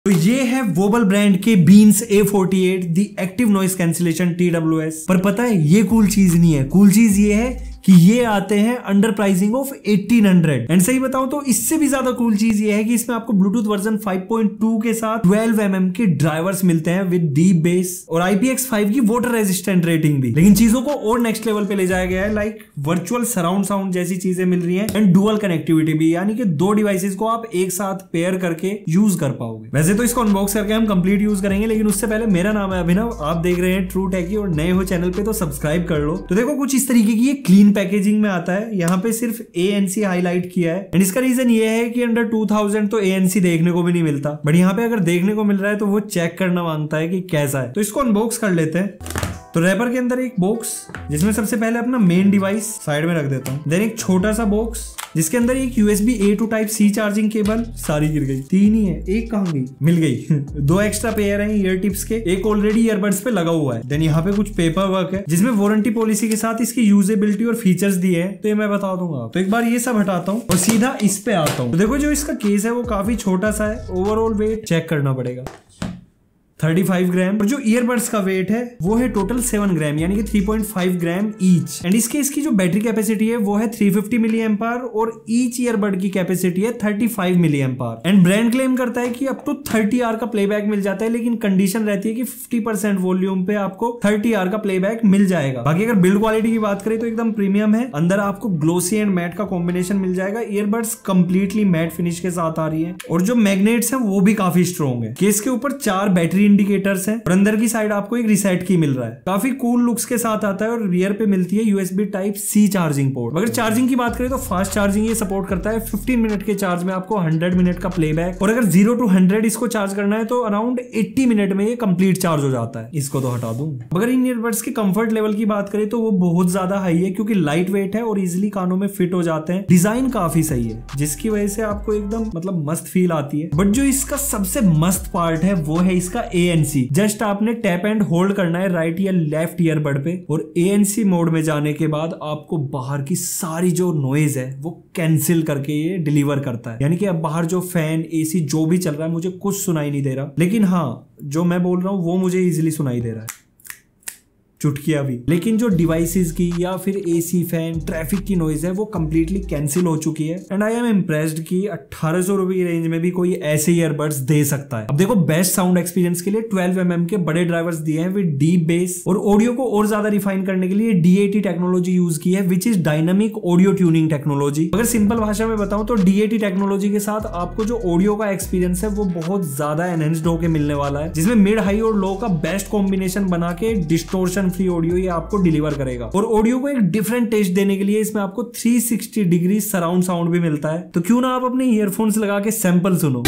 तो ये है वोबल ब्रांड के beans A48 the active noise cancellation TWS। पर पता है ये कूल चीज नहीं है, कूल चीज ये है कि ये आते हैं अंडर प्राइसिंग ऑफ 1800। एंड सही बताऊं तो इससे भी ज्यादा कूल चीज ये है कि इसमें आपको ब्लूटूथ वर्जन 5.2 के साथ 12mm के ड्राइवर्स मिलते हैं विद डीप बेस और IPX5 की वाटर रेजिस्टेंट रेटिंग भी। लेकिन चीजों को और नेक्स्ट लेवल पे ले जाया गया है, लाइक वर्चुअल सराउंड साउंड जैसी चीजें मिल रही हैं एंड डुअल कनेक्टिविटी भी, यानी कि दो डिवाइसेस को आप एक साथ पेयर करके यूज कर पाओगे। वैसे तो इसको अनबॉक्स करके हम कंप्लीट यूज करेंगे, लेकिन उससे पहले मेरा नाम है अभिनव, आप देख रहे हैं ट्रू टेकी और नए हो चैनल पे तो सब्सक्राइब कर लो। तो देखो कुछ इस तरीके की ये क्लीन पैकेजिंग में आता है, यहाँ पे सिर्फ ANC हाईलाइट किया है एंड इसका रीजन ये है कि अंडर 2000 तो ANC देखने को भी नहीं मिलता, बट यहाँ पे अगर देखने को मिल रहा है तो वो चेक करना मांगता है कि कैसा है। तो इसको अनबॉक्स कर लेते हैं। तो रैपर के अंदर एक बॉक्स जिसमें सबसे पहले अपना मेन डिवाइस साइड में रख देता हूँ, देन एक छोटा सा बॉक्स जिसके अंदर एक USB A to Type C charging cable, सारी गिर गई, 3 ही है, एक कहाँ गई, मिल गई 2 एक्स्ट्रा पेयर हैं ईयर टिप्स के, एक ऑलरेडी ईयरबड्स पे लगा हुआ है। देन यहाँ पे कुछ पेपर वर्क है जिसमें वारंटी पॉलिसी के साथ इसकी यूजेबिलिटी और फीचर्स दिए हैं, तो ये मैं बता दूंगा। तो एक बार ये सब हटाता हूँ और सीधा इस पे आता हूँ। तो देखो जो इसका केस है वो काफी छोटा सा है, ओवरऑल वेट चेक करना पड़ेगा 35 ग्राम, और जो ईयरबड्स का वेट है वो है टोटल 7 ग्राम, यानी कि 3.5 ग्राम ईच। एंड इसकी जो बैटरी कैपेसिटी है वो है 350 मिली एम्पायर और ईच ईयरबड की कैपेसिटी है 35 milliampere. And brand claim करता है कि अप टू 30 आवर का प्लेबैक मिल जाता है, लेकिन कंडीशन रहती है कि 50% वॉल्यूम पे आपको 30 आवर का प्लेबैक मिल जाएगा। बाकी अगर बिल्ड क्वालिटी की बात करें तो एकदम प्रीमियम है, अंदर आपको ग्लोसी एंड मैट का कॉम्बिनेशन मिल जाएगा, ईयरबड्स कंप्लीटली मैट फिनिश के साथ आ रही है और जो मैग्नेट्स है वो भी काफी स्ट्रॉन्ग है। केस के ऊपर 4 बैटरी इंडिकेटर्स हैं और अंदर की साइड आपको एक रीसेट की मिल रहा है, काफी कूल लुक्स के साथ आता है और रियर पे मिलती है USB Type C charging port. अगर चार्जिंग की बात करें तो फास्ट चार्जिंग ये सपोर्ट करता है, 15 मिनट के चार्ज में आपको 100 मिनट का प्लेबैक, और अगर 0 to 100 इसको चार्ज करना है तो अराउंड 80 मिनट में ये कंप्लीट चार्ज हो जाता है। इसको तो हटा दूं। अगर इन ईयरबड्स के कंफर्ट लेवल की बात करें तो वो बहुत ज्यादा हाई है, क्योंकि लाइट वेट है और इजिली कानों में फिट हो जाते हैं। डिजाइन काफी सही है जिसकी वजह से आपको एकदम मतलब मस्त फील आती है। बट जो इसका सबसे मस्त पार्ट है वो है इसका ANC। जस्ट आपने टैप एंड होल्ड करना है राइट या लेफ्ट ईयरबड पे, और ANC मोड में जाने के बाद आपको बाहर की सारी जो नॉइज है वो कैंसिल करके ये डिलीवर करता है। यानी कि अब बाहर जो फैन AC जो भी चल रहा है मुझे कुछ सुनाई नहीं दे रहा, लेकिन हाँ जो मैं बोल रहा हूँ वो मुझे इजिली सुनाई दे रहा है, चुटकियां भी। लेकिन जो डिवाइसेस की या फिर AC फैन ट्रैफिक की नॉइज है वो कंप्लीटली कैंसिल हो चुकी है। एंड आई एम इम्प्रेस्ड कि 1800 रुपए रेंज में भी कोई ऐसे ईयरबड्स दे सकता है। अब देखो बेस्ट साउंड एक्सपीरियंस के लिए 12mm के बड़े ड्राइवर्स दिए हैं विद डीप बेस, और ऑडियो को और ज्यादा रिफाइन करने के लिए DAT टेक्नोलॉजी यूज की है, which is dynamic audio tuning technology. अगर सिंपल भाषा में बताऊं तो DAT टेक्नोलॉजी के साथ आपको जो ऑडियो का एक्सपीरियंस है वो बहुत ज्यादा एनहेंस्ड होकर मिलने वाला है, जिसमें मिड हाई और लो का बेस्ट कॉम्बिनेशन बना के डिस्टोर्शन फ्री ऑडियो ये आपको डिलीवर करेगा। और ऑडियो को एक डिफरेंट टेस्ट देने के लिए इसमें आपको 360 डिग्री सराउंड साउंड भी मिलता है। तो क्यों ना आप अपने ईयरफोन्स लगा के सैंपल सुनो।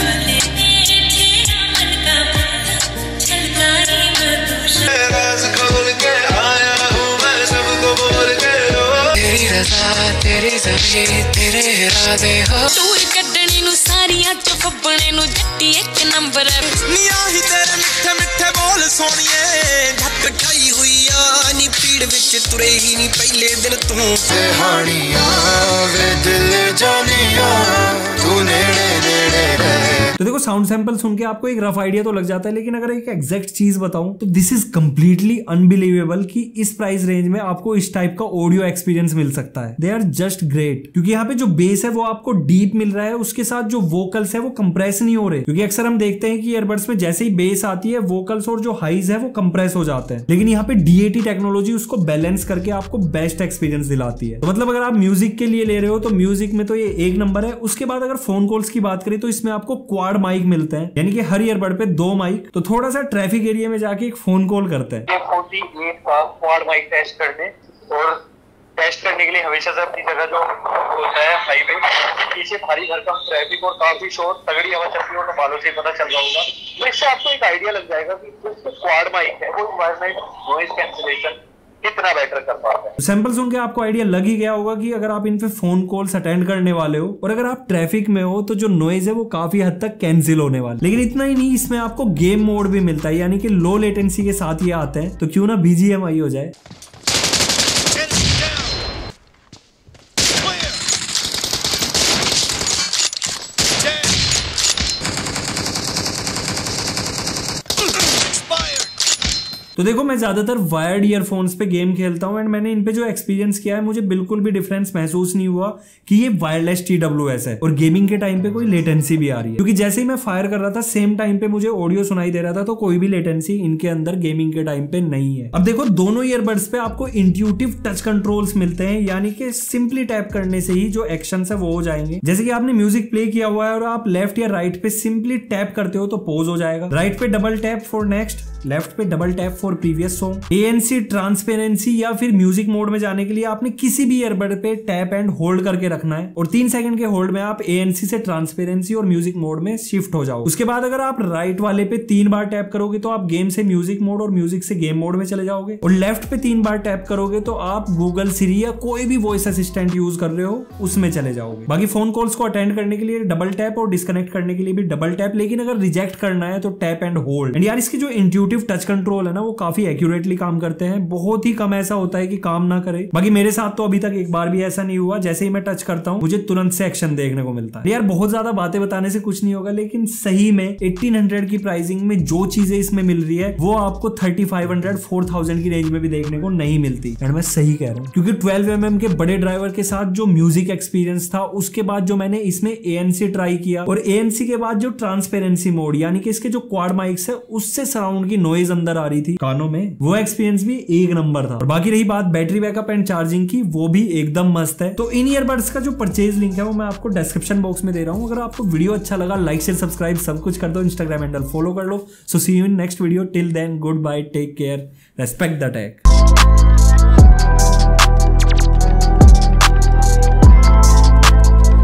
तेरी ज़मीं तेरे इरादे हो, दूर कड्डनी नु सारियां च फब्बने नु जट्टी एक नंबर निया ही तेरे मिठे मिठे बोल सोनिए, झट खाई हुई आ नी पीड़ विच तुरे ही नी पहले दिन तू हानिया वे दिल जानिया तू नेड़े नेड़े रहे। तो देखो साउंड सैंपल सुन के आपको एक रफ आइडिया तो लग जाता है, लेकिन अगर एक एग्जैक्ट चीज बताऊं तो दिस इज कंप्लीटली अनबिलीवेबल कि इस प्राइस रेंज में आपको इस टाइप का ऑडियो एक्सपीरियंस मिल सकता है। दे आर जस्ट ग्रेट, क्योंकि यहाँ पे जो बेस है वो आपको डीप मिल रहा है, उसके साथ जो वोकल्स है वो कंप्रेस नहीं हो रहे, क्योंकि अक्सर हम देखते हैं कि ईयरबड्स में जैसे ही बेस आती है वोकल्स और जो हाइज है वो कंप्रेस हो जाते हैं, लेकिन यहाँ पे DAT टेक्नोलॉजी उसको बैलेंस करके आपको बेस्ट एक्सपीरियंस दिलाती है। तो मतलब अगर आप म्यूजिक के लिए ले रहे हो तो म्यूजिक में तो ये एक नंबर है। उसके बाद अगर फोन कॉल्स की बात करें तो इसमें आपको क्वाड माइक मिलते हैं, यानी कि हर ईयरबड पे 2 माइक। तो थोड़ा सा ट्रैफिक एरिया में जाके एक फोन कॉल करते हैं। 48 का क्वाड माइक टेस्ट करने और टेस्ट करने के लिए हमेशा से अपनी जगह जो होता है हाईवे पीछे भारी भरकम ट्रैफिक और काफी शोर तगड़ी हवा चलती है तो बालों से पता चल रहा होगा, तो इससे आपको एक आइडिया लग जाएगा कि जो क्वाड माइक है वो एनवायरमेंट नॉइज कैंसिलेशन कितना बेटर कर पाता है। सैंपल सुन के आपको आइडिया लग ही गया होगा कि अगर आप इन पे फोन कॉल्स अटेंड करने वाले हो और अगर आप ट्रैफिक में हो तो जो नॉइज है वो काफी हद तक कैंसिल होने वाला। लेकिन इतना ही नहीं, इसमें आपको गेम मोड भी मिलता है, यानी कि लो लेटेंसी के साथ ये आते हैं, तो क्यों ना BGMI हो जाए। तो देखो मैं ज्यादातर वायर्ड ईयरफोन्स पे गेम खेलता हूँ एंड मैंने इन पे जो एक्सपीरियंस किया है मुझे बिल्कुल भी डिफरेंस महसूस नहीं हुआ कि ये वायरलेस TWS है और गेमिंग के टाइम पे कोई लेटेंसी भी आ रही है, क्योंकि जैसे ही मैं फायर कर रहा था सेम टाइम पे मुझे ऑडियो सुनाई दे रहा था, तो कोई भी लेटेंसी इनके अंदर गेमिंग के टाइम पे नहीं है। अब देखो दोनों ईयरबड्स पे आपको इंट्यूटिव टच कंट्रोल्स मिलते हैं, यानी कि सिंपली टैप करने से ही जो एक्शन है वो हो जाएंगे। जैसे कि आपने म्यूजिक प्ले किया हुआ है और आप लेफ्ट या राइट पे सिंपली टैप करते हो तो पॉज हो जाएगा, राइट पे double tap for next, left पे double tap for previous song. ANC transparency या फिर म्यूजिक मोड में जाने के लिए आपने किसी भी ईयरबड पे टैप एंड होल्ड करके रखना है और 3 सेकंड के होल्ड में आप ANC से ट्रांसपेरेंसी और म्यूजिक मोड में शिफ्ट हो जाओ। उसके बाद अगर आप राइट वाले पे 3 बार टैप करोगे तो आप गेम से म्यूजिक मोड और म्यूजिक से गेम मोड में चले जाओगे, और लेफ्ट पे 3 बार टैप करोगे तो आप गूगल सिरी या कोई भी वॉइस असिस्टेंट यूज कर रहे हो उसमें चले जाओगे। बाकी फोन कॉल्स को अटेंड करने के लिए डबल टैप और डिस्कनेक्ट करने के लिए भी डबल टैप, लेकिन अगर रिजेक्ट करना है तो टैप एंड होल्ड। एंड यार इसकी जो इंट्यूटिव टच कंट्रोल है ना वो काफी एक्यूरेटली काम करते हैं, बहुत ही कम ऐसा होता है कि काम ना करे। बाकी मेरे साथ तो अभी तक एक बार भी ऐसा नहीं हुआ, जैसे ही मैं टच करता हूँ मुझे तुरंत से एक्शन देखने को मिलता है। यार बहुत ज्यादा बातें बताने से कुछ नहीं होगा, लेकिन सही में 1800 की प्राइसिंग में जो चीजें इसमें मिल रही है वो आपको 3500 4000 की रेंज में भी देखने को नहीं मिलती। एंड मैं सही कह रहा हूँ, क्योंकि 12mm के बड़े ड्राइवर के साथ जो म्यूजिक एक्सपीरियंस था उसके बाद जो मैंने इसमें ANC ट्राई किया और ANC के बाद जो ट्रांसपेरेंसी मोड यानी कि इसके जो क्वाड माइक्स है उससे सराउंड की नॉइज अंदर आ रही थी कानों में, वो एक्सपीरियंस भी एक नंबर था। और बाकी रही बात बैटरी बैकअप एंड चार्जिंग की, वो भी एकदम मस्त है। तो इन ईयरबड्स का जो परचेज लिंक है वो मैं आपको डिस्क्रिप्शन बॉक्स में दे रहा हूँ। अगर आपको वीडियो अच्छा लगा लाइक शेयर सब्सक्राइब सब कुछ कर दो, इंस्टाग्राम हैंडल फॉलो कर लो। So see you in next video, till then good bye, take care, respect the take.